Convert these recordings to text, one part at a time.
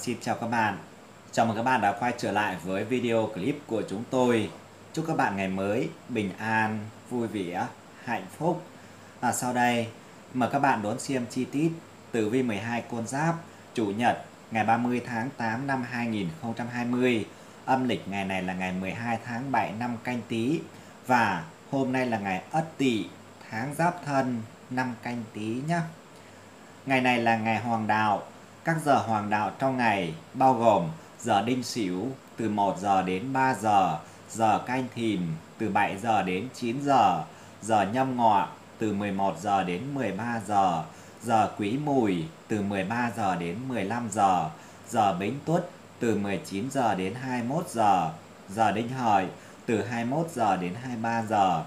Xin chào các bạn. Chào mừng các bạn đã quay trở lại với video clip của chúng tôi. Chúc các bạn ngày mới bình an, vui vẻ, hạnh phúc. Sau đây, mời các bạn đón xem chi tiết tử vi 12 con giáp Chủ nhật ngày 30 tháng 8 năm 2020. Âm lịch ngày này là ngày 12 tháng 7 năm Canh Tý và hôm nay là ngày Ất Tỵ tháng Giáp Thân năm Canh Tý nhé. Ngày này là ngày hoàng đạo. Các giờ hoàng đạo trong ngày bao gồm giờ Đinh Sửu từ 1 giờ đến 3 giờ, giờ Canh Thìn từ 7 giờ đến 9 giờ, giờ Nhâm Ngọ từ 11 giờ đến 13 giờ, giờ Quý Mùi từ 13 giờ đến 15 giờ, giờ Bính Tuất từ 19 giờ đến 21 giờ, giờ Đinh Hợi từ 21 giờ đến 23 giờ.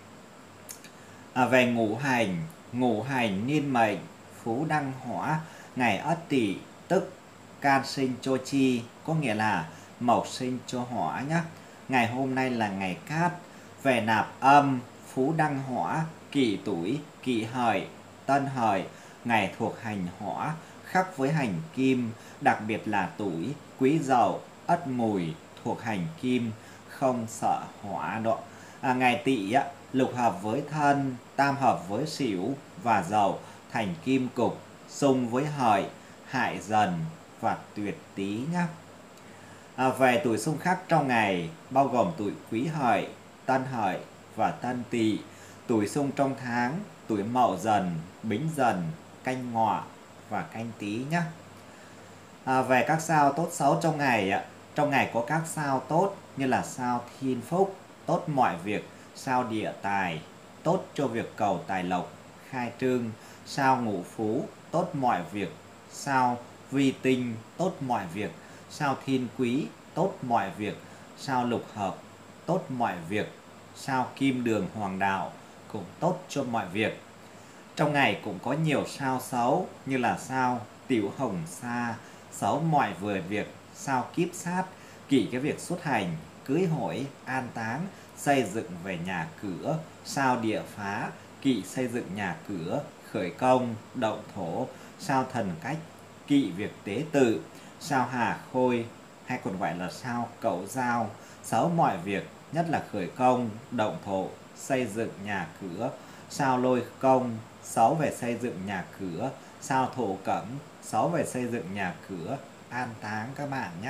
Về ngũ hành niên mệnh Phú Đăng Hỏa, ngày Ất Tỵ tức can sinh cho chi, có nghĩa là mộc sinh cho hỏa nhé. Ngày hôm nay là ngày Cát. Về nạp âm Phú Đăng Hỏa, Kỷ Tuổi, Kỷ Hợi, Tân Hợi, ngày thuộc hành hỏa, khắc với hành kim, đặc biệt là Tuổi, Quý Dậu, Ất Mùi thuộc hành kim, không sợ hỏa độ. Ngày Tỵ lục hợp với Thân, tam hợp với Sửu và Dậu, thành kim cục, xung với Hợi, hại Dần và Tuyệt Tý nhé. Về tuổi xung khắc trong ngày bao gồm tuổi Quý Hợi, Tân Hợi và Tân Tỵ. Tuổi xung trong tháng tuổi Mậu Dần, Bính Dần, Canh Ngọ và Canh Tý nhé. Về các sao tốt xấu trong ngày có các sao tốt như là sao Thiên Phúc, tốt mọi việc, sao Địa Tài, tốt cho việc cầu tài lộc, khai trương, sao Ngũ Phú, tốt mọi việc, sao Vi Tinh, tốt mọi việc, sao Thiên Quý, tốt mọi việc, sao Lục Hợp, tốt mọi việc, sao Kim Đường Hoàng Đạo cũng tốt cho mọi việc. Trong ngày cũng có nhiều sao xấu như là sao Tiểu Hồng Sa, xấu mọi vừa việc, sao Kiếp Sát, kỵ cái việc xuất hành, cưới hỏi, an táng, xây dựng về nhà cửa, sao Địa Phá, kỵ xây dựng nhà cửa, khởi công, động thổ, sao Thần Cách, kỵ việc tế tự, sao Hà Khôi hay còn gọi là sao Cẩu Dao, xấu mọi việc, nhất là khởi công, động thổ, xây dựng nhà cửa, sao Lôi Công, xấu về xây dựng nhà cửa, sao Thổ Cẩm, xấu về xây dựng nhà cửa, an táng các bạn nhé.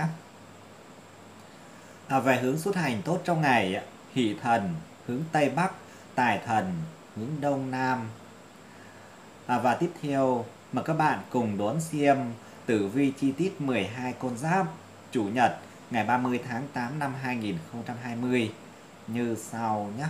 Về hướng xuất hành tốt trong ngày, Hỷ Thần hướng Tây Bắc, Tài Thần hướng Đông Nam. Và tiếp theo mời các bạn cùng đón xem tử vi chi tiết 12 con giáp Chủ nhật ngày 30 tháng 8 năm 2020 như sau nhé.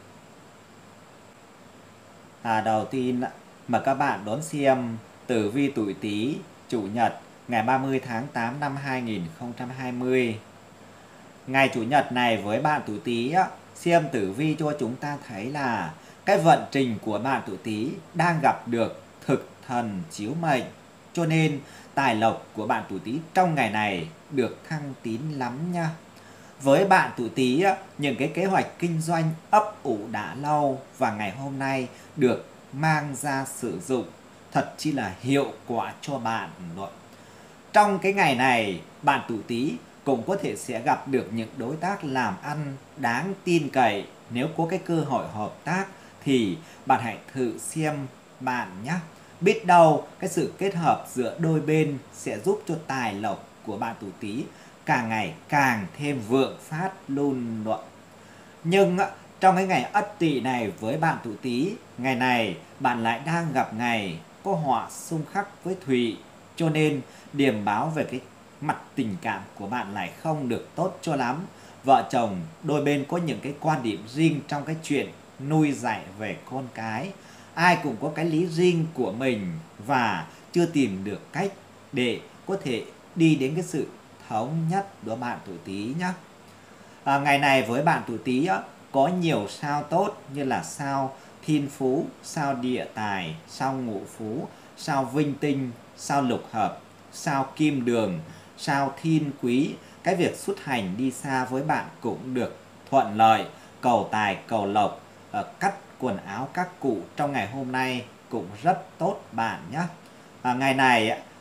Đầu tiên mời các bạn đón xem tử vi tuổi Tý Chủ nhật ngày 30 tháng 8 năm 2020. Ngày Chủ nhật này với bạn tuổi Tý xem tử vi cho chúng ta thấy là cái vận trình của bạn tuổi Tý đang gặp được thực thần chiếu mệnh, cho nên tài lộc của bạn tuổi Tý trong ngày này được thăng tín lắm nha. Với bạn tuổi Tý những cái kế hoạch kinh doanh ấp ủ đã lâu và ngày hôm nay được mang ra sử dụng thật chi là hiệu quả cho bạn. Trong cái ngày này bạn tuổi Tý cũng có thể sẽ gặp được những đối tác làm ăn đáng tin cậy. Nếu có cái cơ hội hợp tác thì bạn hãy thử xem bạn nhé. Biết đâu cái sự kết hợp giữa đôi bên sẽ giúp cho tài lộc của bạn tuổi Tý càng ngày càng thêm vượng phát luôn luôn. Nhưng trong cái ngày Ất Tỵ này với bạn tuổi Tý, ngày này bạn lại đang gặp ngày có họa xung khắc với Thủy, cho nên điểm báo về cái mặt tình cảm của bạn lại không được tốt cho lắm. Vợ chồng đôi bên có những cái quan điểm riêng trong cái chuyện nuôi dạy về con cái. Ai cũng có cái lý riêng của mình và chưa tìm được cách để có thể đi đến cái sự thống nhất của bạn tuổi Tý nhé. Ngày này với bạn tuổi Tý có nhiều sao tốt như là sao Thiên Phú, sao Địa Tài, sao Ngũ Phú, sao Vinh Tinh, sao Lục Hợp, sao Kim Đường, sao Thiên Quý. Cái việc xuất hành đi xa với bạn cũng được thuận lợi, cầu tài cầu lộc, cắt quần áo các cụ trong ngày hôm nay cũng rất tốt bạn nhé. Ngày này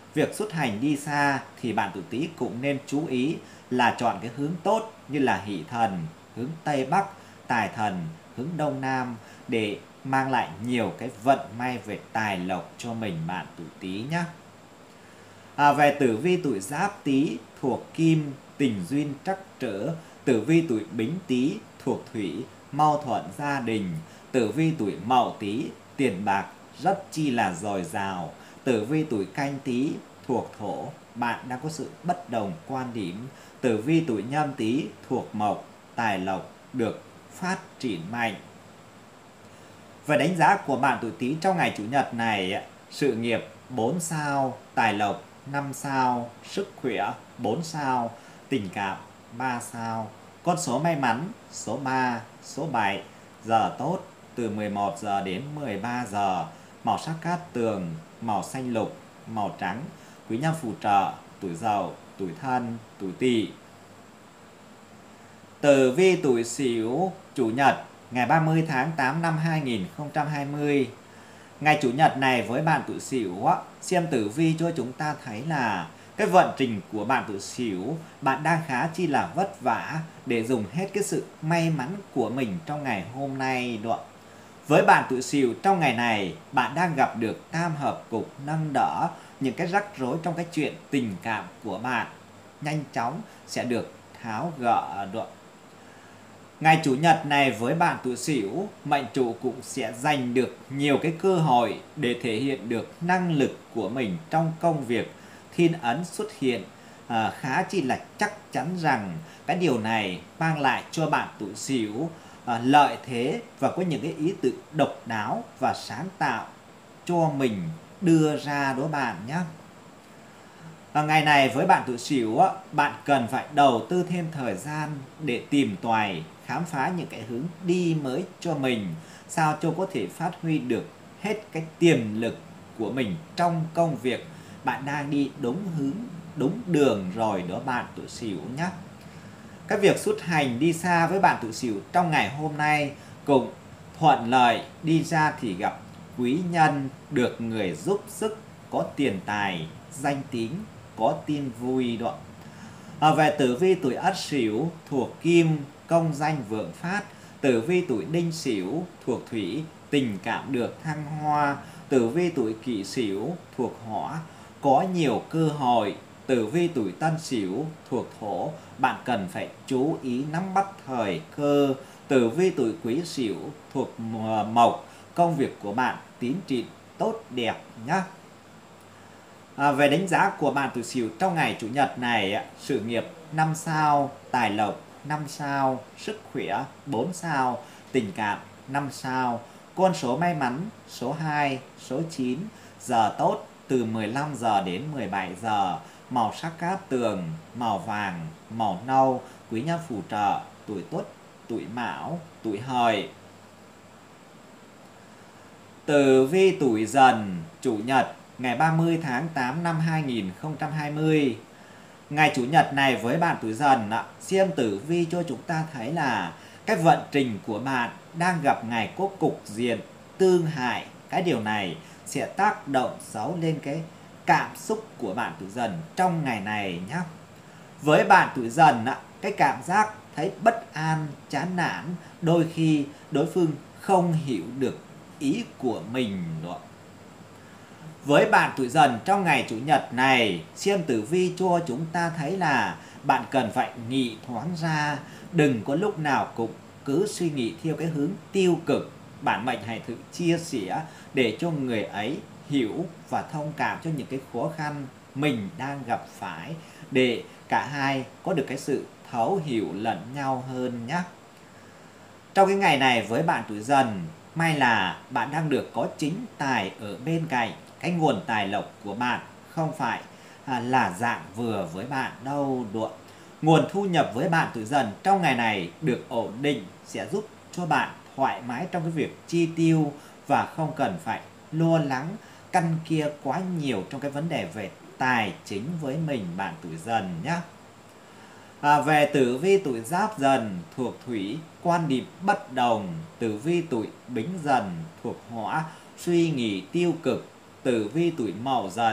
Việc xuất hành đi xa thì bạn tuổi Tý cũng nên chú ý là chọn cái hướng tốt như là hỷ thần, hướng Tây Bắc, tài thần, hướng Đông Nam để mang lại nhiều cái vận may về tài lộc cho mình bạn tuổi Tý nhé. Về tử vi tuổi Giáp Tý thuộc Kim, tình duyên trắc trở. Tử vi tuổi Bính Tý thuộc Thủy, mâu thuẫn gia đình. Tử vi tuổi Mậu Tý tiền bạc rất chi là dồi dào. Tử vi tuổi Canh Tý thuộc Thổ, bạn đang có sự bất đồng quan điểm. Tử vi tuổi Nhâm Tý thuộc Mộc, tài lộc được phát triển mạnh. Về đánh giá của bạn tuổi Tý trong ngày Chủ nhật này, sự nghiệp 4 sao, tài lộc 5 sao, sức khỏe 4 sao, tình cảm 3 sao. Con số may mắn số 3, số 7, giờ tốt từ 11 giờ đến 13 giờ, màu sắc cát tường, màu xanh lục, màu trắng, quý nhân phù trợ, tuổi Dậu, tuổi Thân, tuổi Tỵ. Tử vi tuổi Sửu Chủ nhật ngày 30 tháng 8 năm 2020. Ngày Chủ nhật này với bạn tuổi Sửu xem tử vi cho chúng ta thấy là cái vận trình của bạn tuổi Sửu, bạn đang khá chi là vất vả để dùng hết cái sự may mắn của mình trong ngày hôm nay đó. Với bạn tuổi Sửu trong ngày này, bạn đang gặp được tam hợp cục nâng đỡ, những cái rắc rối trong cái chuyện tình cảm của bạn nhanh chóng sẽ được tháo gỡ được. Ngày Chủ nhật này với bạn tuổi Sửu, mệnh chủ cũng sẽ giành được nhiều cái cơ hội để thể hiện được năng lực của mình trong công việc. Thiên ấn xuất hiện khá chỉ là chắc chắn rằng cái điều này mang lại cho bạn tuổi Sửu lợi thế và có những cái ý tưởng độc đáo và sáng tạo cho mình đưa ra đó bạn nhé. Ngày này với bạn tuổi Sửu, bạn cần phải đầu tư thêm thời gian để tìm tòi, khám phá những cái hướng đi mới cho mình, sao cho có thể phát huy được hết cái tiềm lực của mình trong công việc. Bạn đang đi đúng hướng, đúng đường rồi đó bạn tuổi Sửu nhé. Cái việc xuất hành đi xa với bạn tuổi Sửu trong ngày hôm nay cũng thuận lợi, đi ra thì gặp quý nhân, được người giúp sức, có tiền tài, danh tiếng, có tin vui đó. Về tử vi tuổi Ất Sửu thuộc Kim, công danh vượng phát. Tử vi tuổi Đinh Sửu thuộc Thủy, tình cảm được thăng hoa. Tử vi tuổi Kỷ Sửu thuộc Hỏa, có nhiều cơ hội. Tử vi tuổi Tân Sửu thuộc Thổ, bạn cần phải chú ý nắm bắt thời cơ. Tử vi tuổi Quý Sửu thuộc Mộc, công việc của bạn tiến triển tốt đẹp nhé. Về đánh giá của bạn tuổi Sửu trong ngày Chủ nhật này, sự nghiệp 5 sao, tài lộc 5 sao, sức khỏe 4 sao, tình cảm 5 sao. Con số may mắn số 2, số 9, giờ tốt từ 15 giờ đến 17 giờ, màu sắc cát tường, màu vàng, màu nâu, quý nhân phù trợ, tuổi Tuất, tuổi Mão, tuổi Hợi. Tử vi tuổi Dần Chủ nhật ngày 30 tháng 8 năm 2020. Ngày Chủ nhật này với bạn tuổi Dần, xem tử vi cho chúng ta thấy là cái vận trình của bạn đang gặp ngày có cục diện tương hại. Cái điều này sẽ tác động xấu lên cái cảm xúc của bạn tuổi Dần trong ngày này nhé. Với bạn tuổi Dần, cái cảm giác thấy bất an, chán nản, đôi khi đối phương không hiểu được ý của mình đó. Với bạn tuổi Dần trong ngày Chủ nhật này, xem tử vi cho chúng ta thấy là bạn cần phải nghĩ thoáng ra, đừng có lúc nào cũng cứ suy nghĩ theo cái hướng tiêu cực. Bản mệnh hãy thử chia sẻ để cho người ấy hiểu và thông cảm cho những cái khó khăn mình đang gặp phải, để cả hai có được cái sự thấu hiểu lẫn nhau hơn nhé. Trong cái ngày này với bạn tuổi Dần, may là bạn đang được có chính tài ở bên cạnh. Cái nguồn tài lộc của bạn không phải là dạng vừa với bạn đâu độ. Nguồn thu nhập với bạn tuổi Dần trong ngày này được ổn định, sẽ giúp cho bạn thoải mái trong cái việc chi tiêu và không cần phải lo lắng căn kia quá nhiều trong cái vấn đề về tài chính với mình bạn tuổi Dần nhé. Về tử vi tuổi Giáp Dần thuộc Thủy, quan điểm bất đồng. Tử vi tuổi Bính Dần thuộc Hỏa, suy nghĩ tiêu cực. Tử vi tuổi Mậu Dần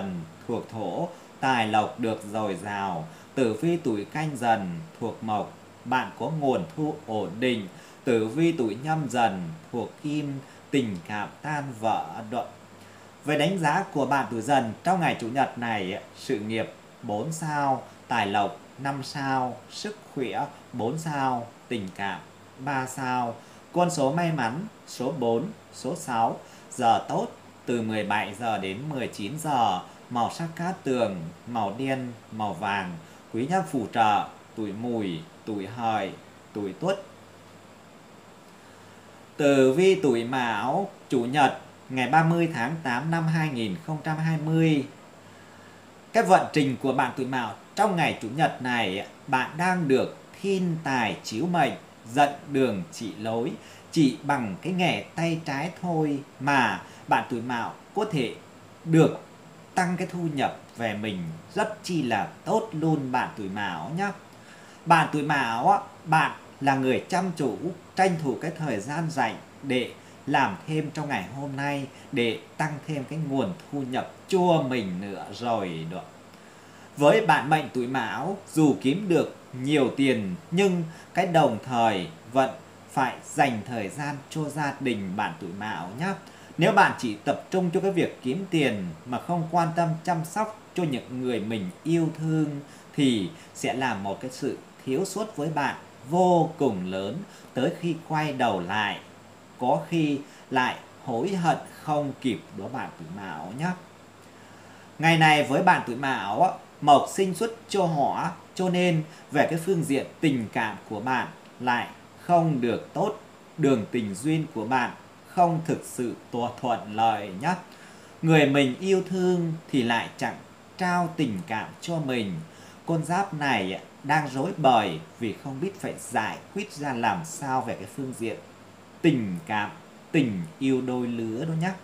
thuộc thổ, tài lộc được dồi dào. Tử vi tuổi Canh Dần thuộc mộc, bạn có nguồn thu ổn định. Tử vi tuổi Nhâm Dần thuộc kim, tình cảm tan vỡ. Về đánh giá của bạn tuổi Dần trong ngày Chủ nhật này, sự nghiệp 4 sao, tài lộc 5 sao, sức khỏe 4 sao, tình cảm 3 sao. Con số may mắn số 4, số 6, giờ tốt từ 17 giờ đến 19 giờ, màu sắc cát tường, màu đen, màu vàng, quý nhân phù trợ, tuổi Mùi, tuổi Hợi, tuổi Tuất. Tử vi tuổi Mão, Chủ nhật, ngày 30 tháng 8 năm 2020. Cái vận trình của bạn tuổi Mão trong ngày Chủ nhật này, bạn đang được thiên tài chiếu mệnh, dẫn đường chỉ lối. Chỉ bằng cái nghề tay trái thôi mà bạn tuổi Mão có thể được tăng cái thu nhập về mình rất chi là tốt luôn bạn tuổi Mão nhé. Bạn tuổi Mão, bạn là người chăm chủ, tranh thủ cái thời gian rảnh để làm thêm trong ngày hôm nay để tăng thêm cái nguồn thu nhập cho mình nữa rồi đó. Với bạn mệnh tuổi Mão, dù kiếm được nhiều tiền nhưng cái đồng thời vẫn phải dành thời gian cho gia đình bạn tuổi Mão nhé. Nếu bạn chỉ tập trung cho cái việc kiếm tiền mà không quan tâm chăm sóc cho những người mình yêu thương thì sẽ là một cái sự thiếu sót với bạn vô cùng lớn, tới khi quay đầu lại có khi lại hối hận không kịp đó bạn tuổi Mão nhé. Ngày này với bạn tuổi Mão, mộc sinh xuất cho hỏa, cho nên về cái phương diện tình cảm của bạn lại không được tốt, đường tình duyên của bạn không thực sự thuận lợi nhé. Người mình yêu thương thì lại chẳng trao tình cảm cho mình. Con giáp này đang rối bời vì không biết phải giải quyết ra làm sao về cái phương diện tình cảm, tình yêu đôi lứa đó nhé.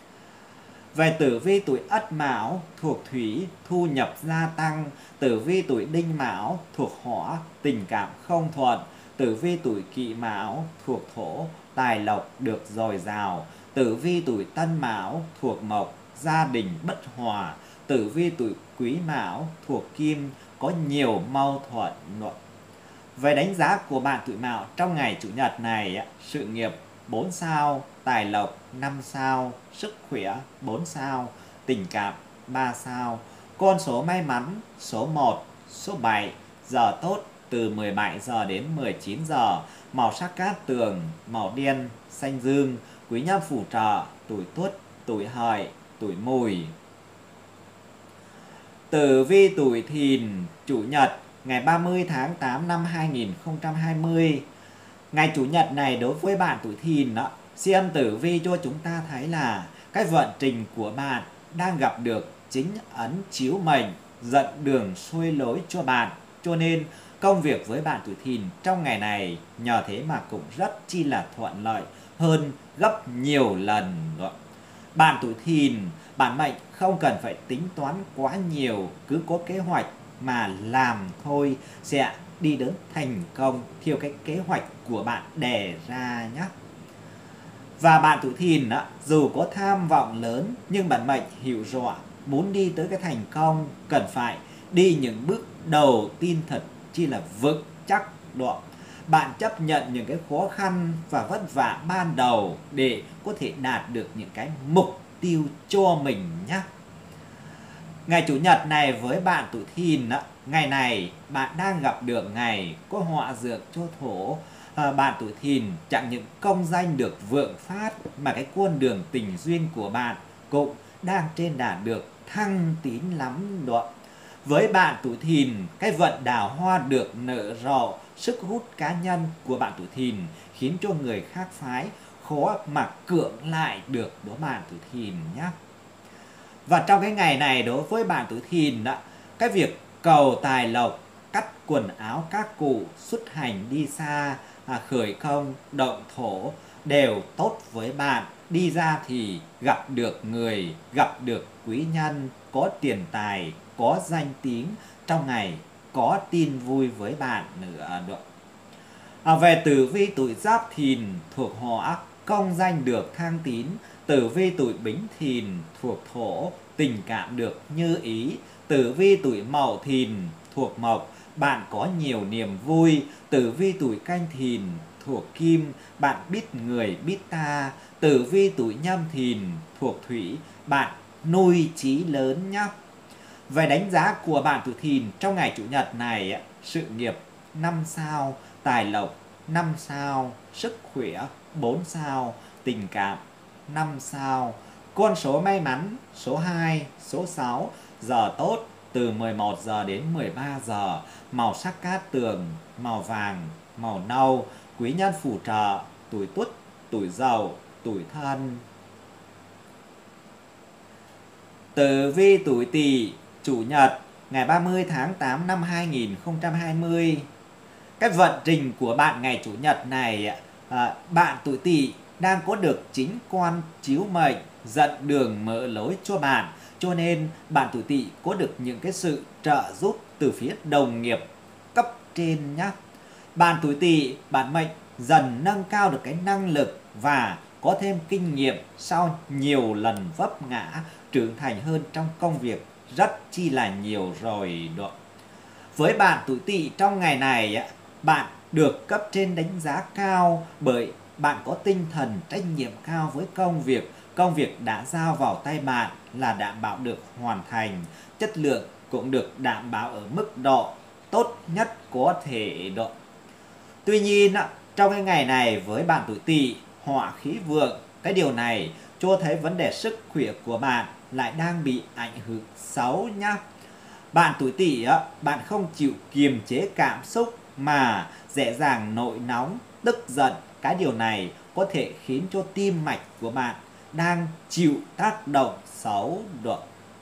Về tử vi tuổi Ất Mão thuộc thủy, thu nhập gia tăng. Tử vi tuổi Đinh Mão thuộc hỏa, tình cảm không thuận. Tử vi tuổi Kỷ Mão thuộc thổ, tài lộc được dồi dào. Tử vi tuổi Tân Mão thuộc mộc, gia đình bất hòa. Tử vi tuổi Quý Mão thuộc kim, có nhiều mâu thuẫn. Về đánh giá của bạn tuổi Mão trong ngày Chủ nhật này, sự nghiệp 4 sao, tài lộc 5 sao, sức khỏe 4 sao, tình cảm 3 sao. Con số may mắn số 1, số 7, giờ tốt từ 17 giờ đến 19 giờ, màu sắc cát tường, màu đen, xanh dương, quý nhân phù trợ, tuổi Tuất, tuổi Hợi, tuổi Mùi. Tử vi tuổi Thìn, Chủ nhật, ngày 30 tháng 8 năm 2020. Ngày Chủ nhật này đối với bạn tuổi Thìn đó, xem tử vi cho chúng ta thấy là cái vận trình của bạn đang gặp được chính ấn chiếu mệnh, dẫn đường xuôi lối cho bạn. Cho nên công việc với bạn tuổi Thìn trong ngày này nhờ thế mà cũng rất chi là thuận lợi hơn gấp nhiều lần đó. Bạn tuổi Thìn, bản mệnh không cần phải tính toán quá nhiều, cứ có kế hoạch mà làm thôi sẽ đi đến thành công theo cái kế hoạch của bạn đề ra nhé. Và bạn tuổi Thìn dù có tham vọng lớn nhưng bản mệnh hiểu rõ muốn đi tới cái thành công cần phải đi những bước đầu tiên thật chi là vững chắc đó. Bạn chấp nhận những cái khó khăn và vất vả ban đầu để có thể đạt được những cái mục tiêu cho mình nhé. Ngày Chủ nhật này với bạn tuổi Thìn, ngày này bạn đang gặp được ngày có họa dược cho thổ. Bạn tuổi Thìn chẳng những công danh được vượng phát mà cái con đường tình duyên của bạn cũng đang trên đà được thăng tín lắm đó. Với bạn tuổi Thìn, cái vận đào hoa được nở rộ, sức hút cá nhân của bạn tuổi Thìn khiến cho người khác phái khó mà cưỡng lại được đó bạn tuổi Thìn nhé. Và trong cái ngày này đối với bạn tuổi Thìn, cái việc cầu tài lộc, cắt quần áo các cụ, xuất hành đi xa, khởi công, động thổ đều tốt với bạn. Đi ra thì gặp được người, gặp được quý nhân, có tiền tài, có danh tiếng, trong ngày có tin vui với bạn nữa được. Về tử vi tuổi Giáp Thìn thuộc hỏa, công danh được thăng tín. Tử vi tuổi Bính Thìn thuộc thổ, tình cảm được như ý. Tử vi tuổi Mậu Thìn thuộc Mộc, bạn có nhiều niềm vui. Tử vi tuổi Canh Thìn thuộc Kim, bạn biết người biết ta. Tử vi tuổi Nhâm Thìn thuộc Thủy, bạn nuôi chí lớn nhé. Về đánh giá của bạn tuổi Thìn trong ngày Chủ nhật này, sự nghiệp 5 sao, tài lộc 5 sao, sức khỏe 4 sao, tình cảm 5 sao. Con số may mắn số 2, số 6, giờ tốt từ 11 giờ đến 13 giờ, màu sắc cát tường, màu vàng, màu nâu, quý nhân phù trợ, tuổi Tuất, tuổi Dậu, tuổi Thân. Tử vi tuổi Tỵ Chủ nhật ngày 30 tháng 8 năm 2020. Cái vận trình của bạn ngày Chủ nhật này, bạn tuổi Tỵ đang có được chính quan chiếu mệnh dẫn đường mở lối cho bạn, cho nên bạn tuổi Tỵ có được những cái sự trợ giúp từ phía đồng nghiệp cấp trên nhé. Bạn tuổi Tỵ, bạn mệnh dần nâng cao được cái năng lực và có thêm kinh nghiệm sau nhiều lần vấp ngã, trưởng thành hơn trong công việc rất chi là nhiều rồi đó. Với bạn tuổi Tỵ trong ngày này, bạn được cấp trên đánh giá cao bởi bạn có tinh thần trách nhiệm cao với công việc. Công việc đã giao vào tay bạn là đảm bảo được hoàn thành, chất lượng cũng được đảm bảo ở mức độ tốt nhất có thể độ. Tuy nhiên, trong cái ngày này với bạn tuổi Tỵ, họa khí vượng, cái điều này cho thấy vấn đề sức khỏe của bạn lại đang bị ảnh hưởng xấu nhá. Bạn tuổi Tỵ, bạn không chịu kiềm chế cảm xúc mà dễ dàng nổi nóng, tức giận. Cái điều này có thể khiến cho tim mạch của bạn đang chịu tác động xấu được.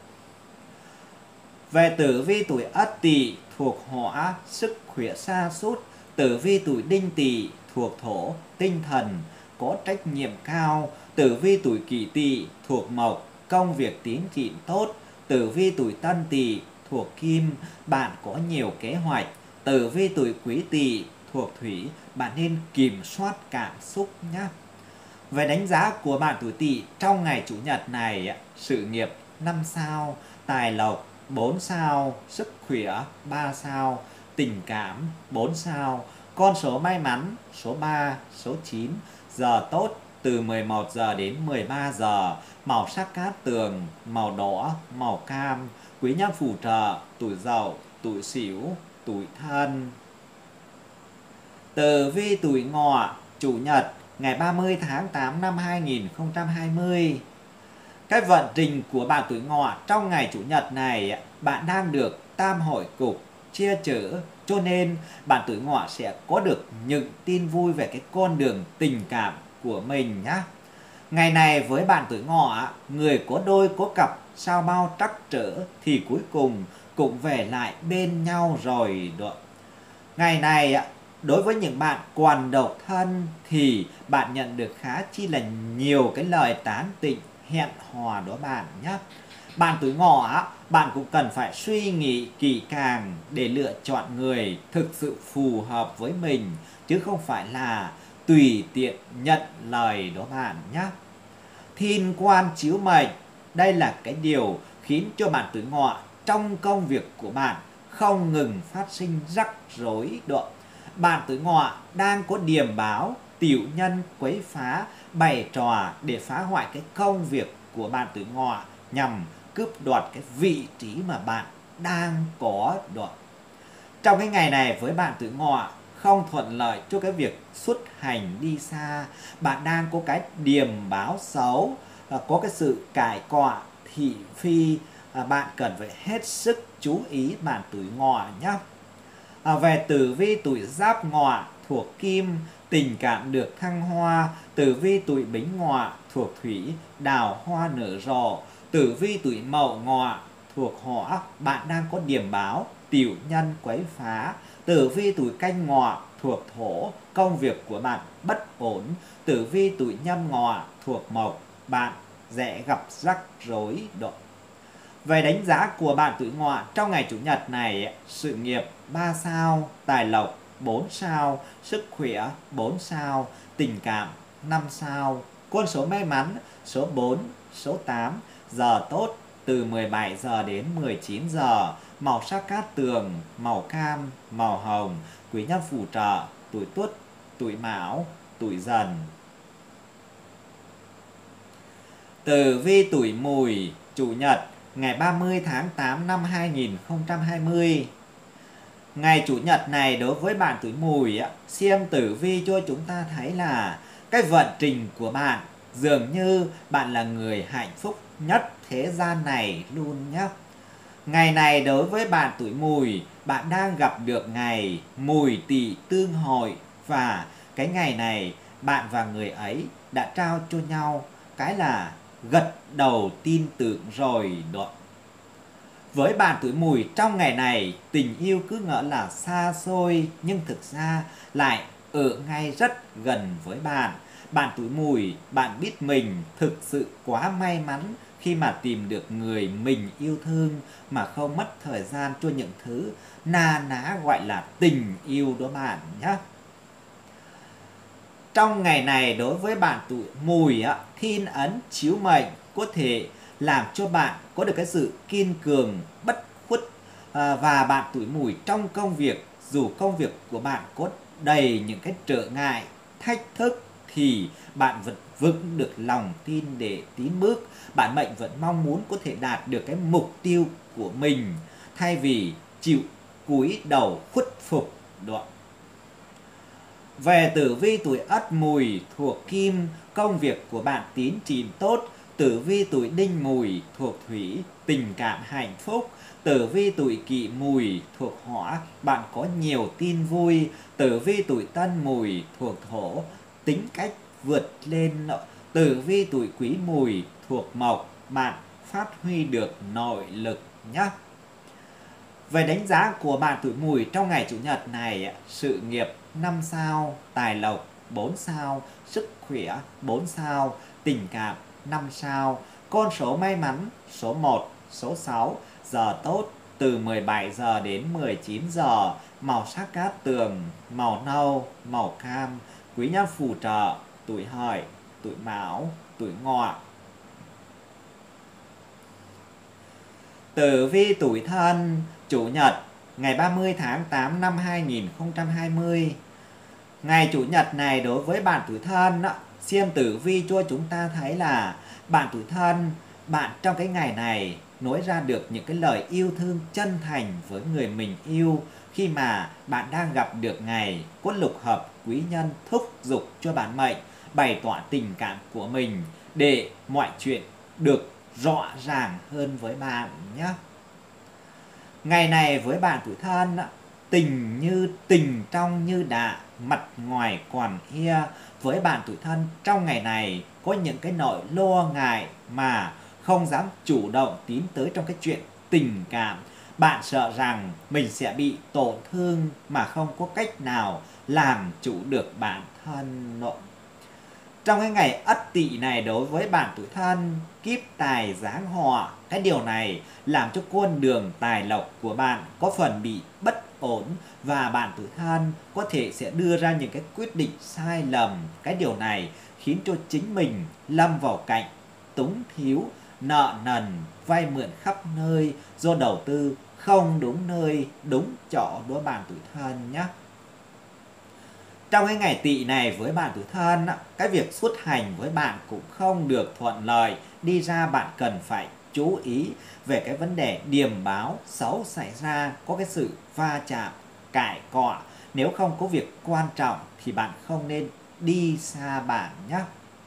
Về tử vi tuổi Ất Tỵ thuộc Hỏa, sức khỏe sa sút. Tử vi tuổi Đinh Tỵ thuộc Thổ, tinh thần có trách nhiệm cao. Tử vi tuổi Kỷ Tỵ thuộc Mộc, công việc tiến triển tốt. Tử vi tuổi Tân Tỵ thuộc Kim, bạn có nhiều kế hoạch. Tử vi tuổi Quý Tỵ thuộc Thủy, bạn nên kiểm soát cảm xúc nhé. Về đánh giá của bạn tuổi Tỵ trong ngày Chủ nhật này, sự nghiệp 5 sao, tài lộc 4 sao, sức khỏe 3 sao, tình cảm 4 sao. Con số may mắn số 3, số 9, giờ tốt từ 11 giờ đến 13 giờ, màu sắc cát tường, màu đỏ, màu cam, quý nhân phù trợ, tuổi Dậu, tuổi Sửu, tuổi Thân. Tử vi tuổi Ngọ Chủ nhật ngày 30 tháng 8 năm 2020. Cái vận trình của bạn tuổi Ngọ trong ngày Chủ nhật này, bạn đang được tam hội cục che chở, cho nên bạn tuổi Ngọ sẽ có được những tin vui về cái con đường tình cảm của mình nhé. Ngày này với bạn tuổi Ngọ, người có đôi có cặp sao bao trắc trở thì cuối cùng cũng về lại bên nhau rồi đó. Ngày này đối với những bạn còn độc thân thì bạn nhận được khá chi là nhiều cái lời tán tỉnh hẹn hò đó bạn nhé. Bạn tuổi Ngọ, bạn cũng cần phải suy nghĩ kỹ càng để lựa chọn người thực sự phù hợp với mình, chứ không phải là tùy tiện nhận lời đó bạn nhé. Thiên quan chiếu mệnh, đây là cái điều khiến cho bạn tuổi Ngọ trong công việc của bạn không ngừng phát sinh rắc rối đó. Bạn tuổi Ngọ đang có điềm báo tiểu nhân quấy phá, bày trò để phá hoại cái công việc của bạn tuổi Ngọ nhằm cướp đoạt cái vị trí mà bạn đang có đó. Trong cái ngày này với bạn tuổi Ngọ không thuận lợi cho cái việc xuất hành đi xa, bạn đang có cái điềm báo xấu, có cái sự cãi cọ thị phi, bạn cần phải hết sức chú ý bạn tuổi Ngọ nhé. Về tử vi tuổi Giáp Ngọ thuộc Kim, tình cảm được thăng hoa. Tử vi tuổi Bính Ngọ thuộc Thủy, đào hoa nở rộ. Tử vi tuổi Mậu Ngọ thuộc Hỏa, bạn đang có điềm báo tiểu nhân quấy phá. Tử vi tuổi Canh Ngọ thuộc Thổ, công việc của bạn bất ổn. Tử vi tuổi Nhâm Ngọ thuộc Mộc, bạn dễ gặp rắc rối độ. Về đánh giá của bạn tuổi Ngọ trong ngày Chủ nhật này, sự nghiệp 3 sao, tài lộc 4 sao, sức khỏe 4 sao, tình cảm 5 sao. Con số may mắn số 4, số 8, giờ tốt từ 17 giờ đến 19 giờ. Màu sắc cát tường, màu cam, màu hồng. Quý nhân phù trợ, tuổi Tuất, tuổi Mão, tuổi Dần. Tử vi tuổi Mùi, Chủ nhật, ngày 30 tháng 8 năm 2020. Ngày Chủ nhật này đối với bạn tuổi Mùi, xem tử vi cho chúng ta thấy là cái vận trình của bạn dường như bạn là người hạnh phúc nhất thế gian này luôn nhé. Ngày này đối với bạn tuổi Mùi, bạn đang gặp được ngày Mùi Tỵ tương hội, và cái ngày này bạn và người ấy đã trao cho nhau cái là gật đầu tin tưởng rồi đó. Với bạn tuổi Mùi trong ngày này, tình yêu cứ ngỡ là xa xôi nhưng thực ra lại ở ngay rất gần với bạn. Bạn tuổi Mùi, bạn biết mình thực sự quá may mắn khi mà tìm được người mình yêu thương mà không mất thời gian cho những thứ na ná gọi là tình yêu đó bạn nhé. Trong ngày này đối với bạn tuổi Mùi, thiên ấn chiếu mệnh có thể làm cho bạn có được cái sự kiên cường, bất khuất, và bạn tuổi Mùi trong công việc, dù công việc của bạn có đầy những cái trở ngại, thách thức, thì bạn vẫn vững được lòng tin để tiến bước. Bản mệnh vẫn mong muốn có thể đạt được cái mục tiêu của mình thay vì chịu cúi đầu khuất phục đó. Về tử vi tuổi Ất Mùi thuộc Kim, công việc của bạn tiến triển tốt. Tử vi tuổi Đinh Mùi thuộc Thủy, tình cảm hạnh phúc. Tử vi tuổi Kỷ Mùi thuộc Hỏa, bạn có nhiều tin vui. Tử vi tuổi Tân Mùi thuộc Thổ, tính cách vượt lên. Tử vi tuổi Quý Mùi thuộc Mộc, bạn phát huy được nội lực nhé. Về đánh giá của bạn tuổi Mùi trong ngày Chủ nhật này, sự nghiệp 5 sao, tài lộc 4 sao, sức khỏe 4 sao, tình cảm 5 sao. Con số may mắn số 1, số 6, giờ tốt từ 17 giờ đến 19 giờ, màu sắc cát tường, màu nâu, màu cam. Quý nhân phù trợ, tuổi Hợi, tuổi Mão, tuổi Ngọ. Tử vi tuổi Thân, Chủ nhật, ngày 30 tháng 8 năm 2020. Ngày Chủ nhật này đối với bạn tuổi Thân, xem tử vi cho chúng ta thấy là bạn tuổi Thân, bạn trong cái ngày này nói ra được những cái lời yêu thương chân thành với người mình yêu, khi mà bạn đang gặp được ngày có lục hợp quý nhân thúc giục cho bản mệnh bày tỏ tình cảm của mình để mọi chuyện được rõ ràng hơn với bạn nhé. Ngày này với bạn tuổi Thân, tình như tình trong như đạ, mặt ngoài còn hia. Với bạn tuổi Thân trong ngày này có những cái nỗi lo ngại mà không dám chủ động tiến tới trong cái chuyện tình cảm. Bạn sợ rằng mình sẽ bị tổn thương mà không có cách nào làm chủ được bản thân. Trong cái ngày Ất Tỵ này đối với bạn tuổi Thân, kiếp tài giáng họa, cái điều này làm cho con đường tài lộc của bạn có phần bị bất ổn, và bạn tuổi Thân có thể sẽ đưa ra những cái quyết định sai lầm. Cái điều này khiến cho chính mình lâm vào cảnh túng thiếu, nợ nần, vay mượn khắp nơi do đầu tư không đúng nơi, đúng chỗ đối bạn tuổi Thân nhé. Trong cái ngày Tỵ này với bạn tuổi Thân, cái việc xuất hành với bạn cũng không được thuận lợi. Đi ra bạn cần phải chú ý về cái vấn đề điềm báo xấu xảy ra, có cái sự va chạm, cãi cọ. Nếu không có việc quan trọng thì bạn không nên đi xa bạn nhé.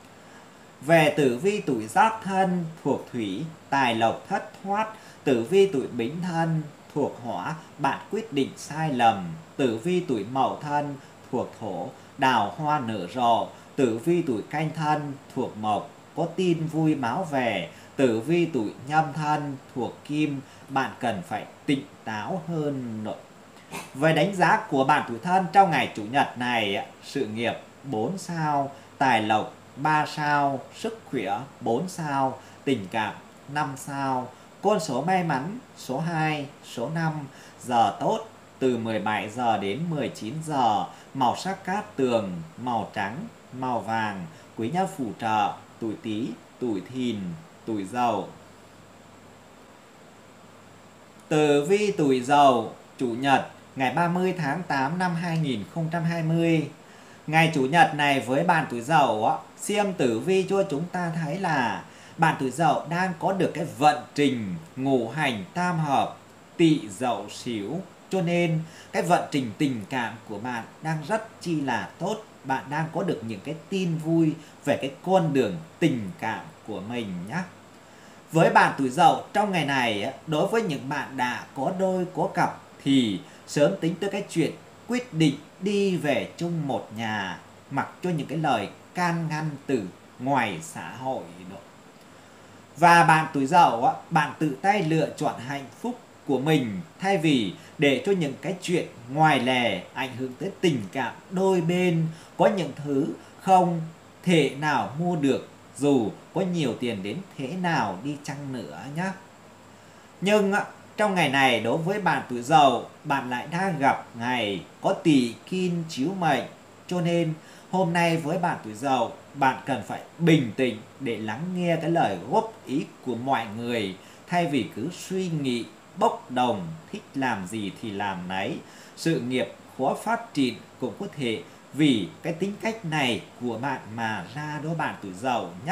Về tử vi tuổi Giáp Thân thuộc Thủy, tài lộc thất thoát. Tử vi tuổi Bính Thân thuộc Hỏa, bạn quyết định sai lầm. Tử vi tuổi Mậu Thân thuộc Thổ, đào hoa nở rộ. Tử vi tuổi Canh Thân thuộc Mộc, có tin vui báo về. Tử vi tuổi Nhâm Thân thuộc Kim, bạn cần phải tỉnh táo hơn. Về đánh giá của bạn tuổi Thân trong ngày Chủ nhật này, sự nghiệp 4 sao, tài lộc 3 sao, sức khỏe 4 sao, tình cảm 5 sao. Con số may mắn số 2, số 5, giờ tốt từ 17 giờ đến 19 giờ, màu sắc cát tường, màu trắng, màu vàng. Quý nhân phù trợ, tuổi Tý, tuổi Thìn, tuổi Dậu. Tử vi tuổi Dậu, Chủ nhật, ngày 30 tháng 8 năm 2020. Ngày Chủ nhật này với bạn tuổi Dậu, xem tử vi cho chúng ta thấy là bạn tuổi Dậu đang có được cái vận trình ngũ hành tam hợp Tỵ Dậu Sửu, cho nên cái vận trình tình cảm của bạn đang rất chi là tốt. Bạn đang có được những cái tin vui về cái con đường tình cảm của mình nhé. Với bạn tuổi Dậu trong ngày này, đối với những bạn đã có đôi có cặp thì sớm tính tới cái chuyện quyết định đi về chung một nhà, mặc cho những cái lời can ngăn từ ngoài xã hội. Và bạn tuổi Dậu, bạn tự tay lựa chọn hạnh phúc của mình thay vì để cho những cái chuyện ngoài lề ảnh hưởng tới tình cảm đôi bên. Có những thứ không thể nào mua được dù có nhiều tiền đến thế nào đi chăng nữa nhé. Nhưng trong ngày này đối với bạn tuổi Dậu, bạn lại đang gặp ngày có Tỵ Kim chiếu mệnh, cho nên hôm nay với bạn tuổi Dậu, bạn cần phải bình tĩnh để lắng nghe cái lời góp ý của mọi người thay vì cứ suy nghĩ bốc đồng, thích làm gì thì làm nấy. Sự nghiệp khó phát triển cũng có thể vì cái tính cách này của bạn mà ra đó bạn tuổi Dậu nhé.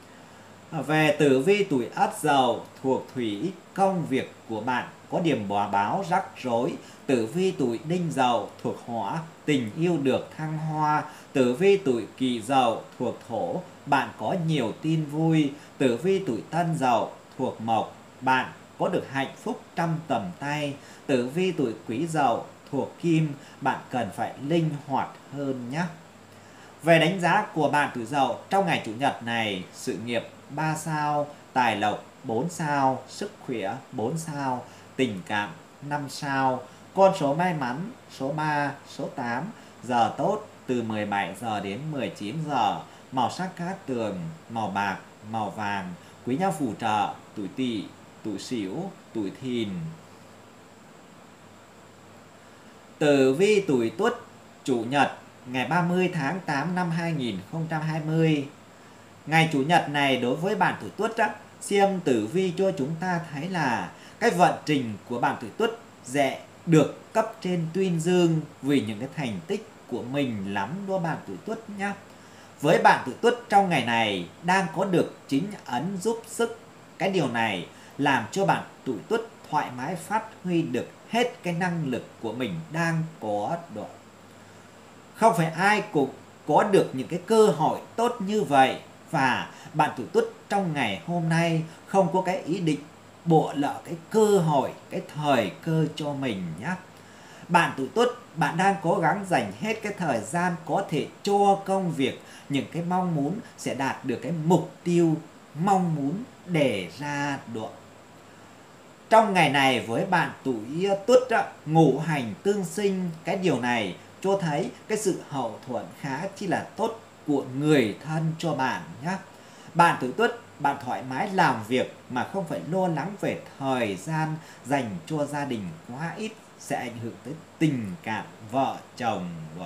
Về tử vi tuổi Ất Dậu thuộc thủy, công việc của bạn có điểm bòa báo rắc rối. Tử vi tuổi Đinh Dậu thuộc hỏa, tình yêu được thăng hoa. Tử vi tuổi Kỷ Dậu thuộc thổ, bạn có nhiều tin vui. Tử vi tuổi Tân Dậu thuộc mộc, bạn có được hạnh phúc trong tầm tay. Tử vi tuổi Quý Dậu thuộc kim, bạn cần phải linh hoạt hơn nhé. Về đánh giá của bạn tuổi Dậu trong ngày Chủ nhật này: sự nghiệp 3 sao, tài lộc 4 sao, sức khỏe 4 sao, tình cảm 5 sao. Con số may mắn số 3, số 8, giờ tốt từ 17 giờ đến 19 giờ, màu sắc cát tường, màu bạc, màu vàng, quý nhân phù trợ tuổi Tỵ, tuổi Sửu, tuổi Thìn. Tử vi tuổi Tuất, Chủ nhật, ngày 30 tháng 8 năm 2020. Ngày Chủ nhật này đối với bạn tuổi Tuất, xem tử vi cho chúng ta thấy là cái vận trình của bạn tuổi Tuất sẽ được cấp trên tuyên dương vì những cái thành tích của mình lắm đó bạn tuổi Tuất nhé. Với bạn tuổi Tuất trong ngày này đang có được chính ấn giúp sức. Cái điều này làm cho bạn tuổi Tuất thoải mái phát huy được hết cái năng lực của mình đang có đó. Không phải ai cũng có được những cái cơ hội tốt như vậy, và bạn tuổi Tuất trong ngày hôm nay không có cái ý định bỏ lỡ cái cơ hội, cái thời cơ cho mình nhé. Bạn tuổi Tuất, bạn đang cố gắng dành hết cái thời gian có thể cho công việc, những cái mong muốn sẽ đạt được cái mục tiêu mong muốn đề ra được. Trong ngày này với bạn tuổi Tuất, ngũ hành tương sinh, cái điều này cho thấy cái sự hậu thuẫn khá chi là tốt của người thân cho bạn nhé. Bạn tuổi Tuất, bạn thoải mái làm việc mà không phải lo lắng về thời gian dành cho gia đình quá ít, sẽ ảnh hưởng tới tình cảm vợ chồng.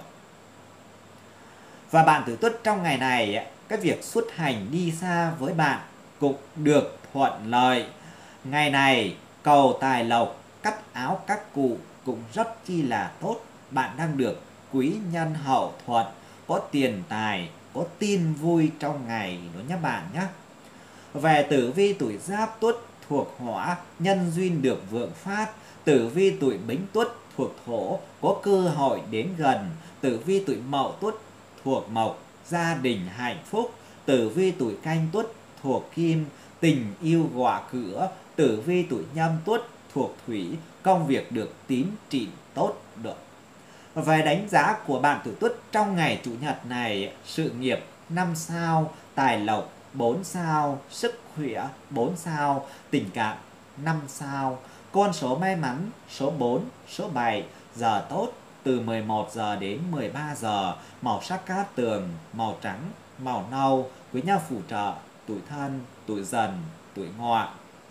Và bạn tuổi Tuất trong ngày này, cái việc xuất hành đi xa với bạn cũng được thuận lợi. Ngày này cầu tài lộc, cắt áo các cụ cũng rất chi là tốt. Bạn đang được quý nhân hậu thuận, có tiền tài, có tin vui trong ngày đó nhé bạn nhé. Về tử vi tuổi Giáp Tuất thuộc hỏa, nhân duyên được vượng phát. Tử vi tuổi Bính Tuất thuộc thổ, có cơ hội đến gần. Tử vi tuổi Mậu Tuất thuộc mộc, gia đình hạnh phúc. Tử vi tuổi Canh Tuất thuộc kim, tình yêu gõ cửa. Tử vi tuổi Nhâm Tuất thuộc thủy, công việc được tín trị tốt được. Về đánh giá của bạn tuổi Tuất trong ngày Chủ nhật này: sự nghiệp 5 sao, tài lộc 4 sao, sức khỏe 4 sao, tình cảm 5 sao. Con số may mắn số 4, số 7, giờ tốt từ 11 giờ đến 13 giờ, màu sắc cát tường, màu trắng, màu nâu, quý nhân phù trợ tuổi Thân, tuổi Dần, tuổi Ngọ.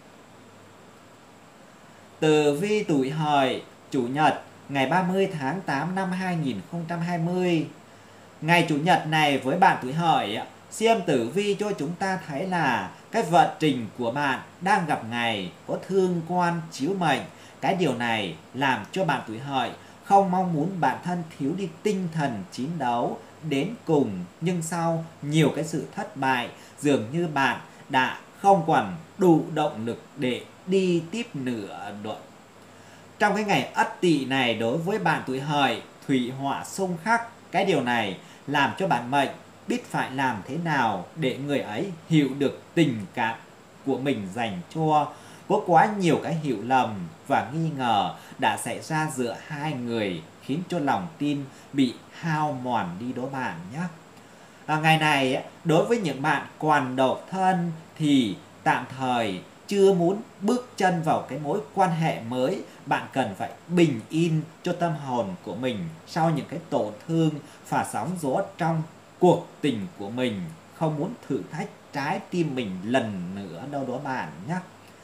Tử vi tuổi Hợi, Chủ nhật, ngày 30 tháng 8 năm 2020. Ngày Chủ nhật này với bạn tuổi Hợi, xem tử vi cho chúng ta thấy là cái vận trình của bạn đang gặp ngày có thương quan chiếu mệnh. cái điều này làm cho bạn tuổi Hợi không mong muốn bản thân thiếu đi tinh thần chiến đấu đến cùng, nhưng sau nhiều cái sự thất bại, dường như bạn đã không còn đủ động lực để đi tiếp nữa rồi. Trong cái ngày Ất Tỵ này, đối với bạn tuổi Hợi, thủy hỏa xung khắc, cái điều này làm cho bạn mệnh biết phải làm thế nào để người ấy hiểu được tình cảm của mình dành cho. Có quá nhiều cái hiểu lầm và nghi ngờ đã xảy ra giữa hai người, khiến cho lòng tin bị hao mòn đi đó bạn nhé. Ngày này đối với những bạn còn độc thân thì tạm thời chưa muốn bước chân vào cái mối quan hệ mới, bạn cần phải bình yên cho tâm hồn của mình sau những cái tổn thương và sóng gió trong cuộc tình của mình, không muốn thử thách trái tim mình lần nữa đâu đó bạn nhé.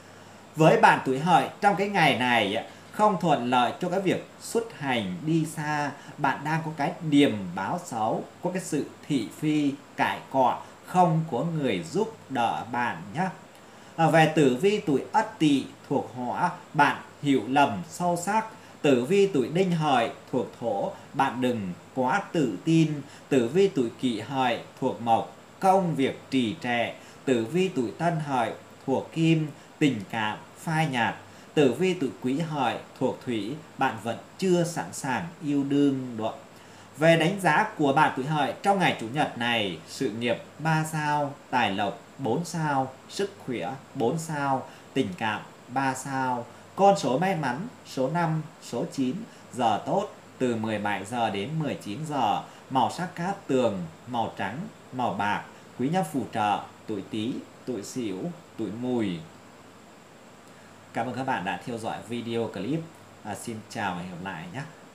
Với bạn tuổi Hợi, trong cái ngày này không thuận lợi cho cái việc xuất hành đi xa, bạn đang có cái điềm báo xấu, có cái sự thị phi, cãi cọ, không có người giúp đỡ bạn nhé. Về tử vi tuổi Ất Tỵ thuộc hỏa, bạn hiểu lầm sâu sắc. Tử vi tuổi Đinh Hợi thuộc thổ, bạn đừng quá tự tin. Tử vi tuổi Kỷ Hợi thuộc mộc, công việc trì trệ. Tử vi tuổi Tân Hợi thuộc kim, tình cảm phai nhạt. Tử vi tuổi Quý Hợi thuộc thủy, bạn vẫn chưa sẵn sàng yêu đương được. Về đánh giá của bạn tuổi Hợi trong ngày Chủ nhật này: sự nghiệp 3 sao, tài lộc 4 sao, sức khỏe 4 sao, tình cảm 3 sao. Con số may mắn số 5, số 9, giờ tốt từ 17 giờ đến 19 giờ, màu sắc cát tường, màu trắng, màu bạc, quý nhân phù trợ tuổi Tý, tuổi Sửu, tuổi Mùi. Cảm ơn các bạn đã theo dõi video clip. Xin chào và hẹn gặp lại nhé.